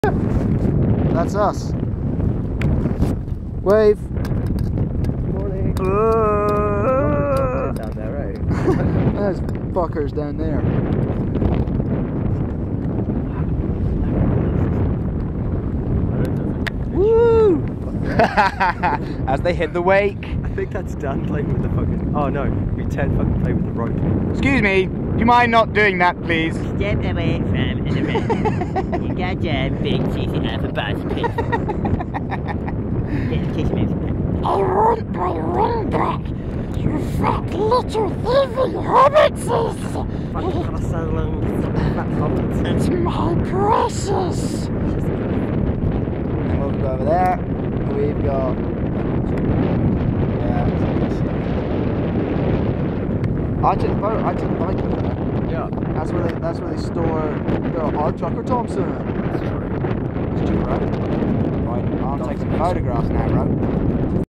That's us. Wave. Morning. Down there, right? There's fuckers down there. Woo! As they hit the wake. I think that's done playing with the fucking. Oh no, we 10 fucking play with the rope. Excuse me, do you mind not doing that, please? Step away from the rest. You got your big cheesy apple bus piece. Yeah, kiss me. I want my ring back, you fat little thieving hobbitses! Fat parasailing, fat hobbits. It's my precious! And we'll go over there. We've got. Yeah. I took the photo. I took the bike over there. Yeah. That's where they store the hard trucker Thompson. It's true, right? Right. I'll take some photographs now, bro.